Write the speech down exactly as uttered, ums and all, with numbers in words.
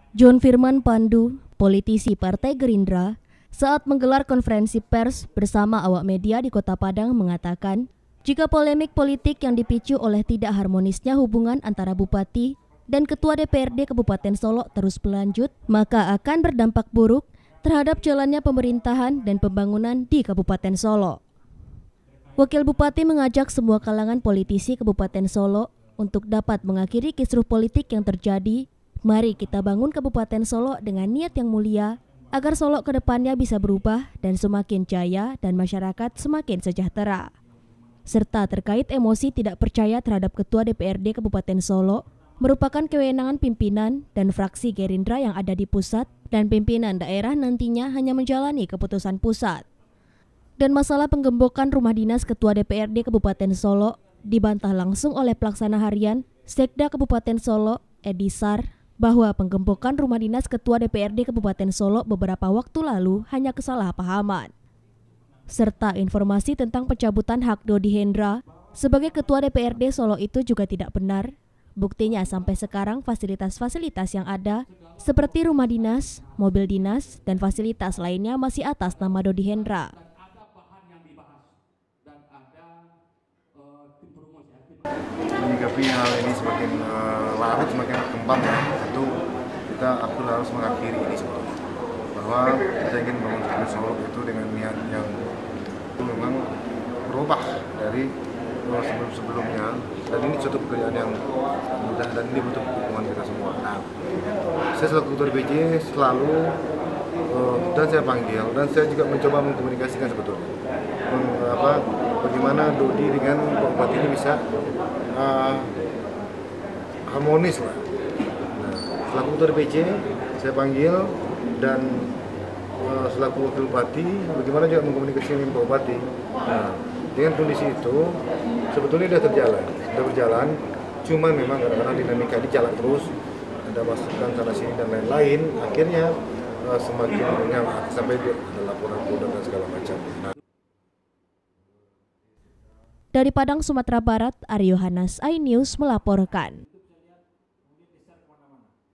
John Firman Pandu, politisi Partai Gerindra, saat menggelar konferensi pers bersama awak media di Kota Padang mengatakan, jika polemik politik yang dipicu oleh tidak harmonisnya hubungan antara Bupati dan Ketua D P R D Kabupaten Solo terus berlanjut, maka akan berdampak buruk terhadap jalannya pemerintahan dan pembangunan di Kabupaten Solo. Wakil Bupati mengajak semua kalangan politisi Kabupaten Solo untuk dapat mengakhiri kisruh politik yang terjadi. Mari kita bangun Kabupaten Solo dengan niat yang mulia, agar Solo ke depannya bisa berubah dan semakin jaya dan masyarakat semakin sejahtera. Serta terkait emosi tidak percaya terhadap Ketua D P R D Kabupaten Solo, merupakan kewenangan pimpinan dan fraksi Gerindra yang ada di pusat, dan pimpinan daerah nantinya hanya menjalani keputusan pusat. Dan masalah penggembokan rumah dinas Ketua D P R D Kabupaten Solo dibantah langsung oleh Pelaksana Harian Sekda Kabupaten Solo, Edi Sar, bahwa penggembokan rumah dinas Ketua D P R D Kabupaten Solo beberapa waktu lalu hanya kesalahpahaman. Serta informasi tentang pencabutan hak Dodi Hendra sebagai Ketua D P R D Solo itu juga tidak benar. Buktinya sampai sekarang fasilitas-fasilitas yang ada seperti rumah dinas, mobil dinas, dan fasilitas lainnya masih atas nama Dodi Hendra. Menyikapi hal ini semakin uh, larut, semakin berkembang ya, tentu kita aku harus mengakhiri ini sebetulnya. Bahwa kita ingin membangun Solo itu dengan niat yang itu memang berubah dari uh, sebelum-sebelumnya, dan ini suatu pekerjaan yang mudah dan ini butuh dukungan kita semua. Nah, saya selaku Ketua D P J selalu uh, dan saya panggil dan saya juga mencoba mengkomunikasikan sebetulnya Meng, apa, bagaimana Dodi dengan Pak Bupati ini bisa uh, harmonis lah. Nah, selaku Ketua D P J saya panggil dan uh, selaku Wakil Bupati bagaimana juga mengkomunikasikan dengan Pak Bupati. Nah, dengan kondisi itu sebetulnya sudah terjalan, sudah berjalan. Cuma memang kadang-kadang dinamika ini jalan terus, ada masukan sana sini dan lain-lain. Akhirnya uh, semakin menyengat sampai ada laporan polda dan segala macam. Nah, dari Padang, Sumatera Barat, Aryo Hanas, iNews melaporkan.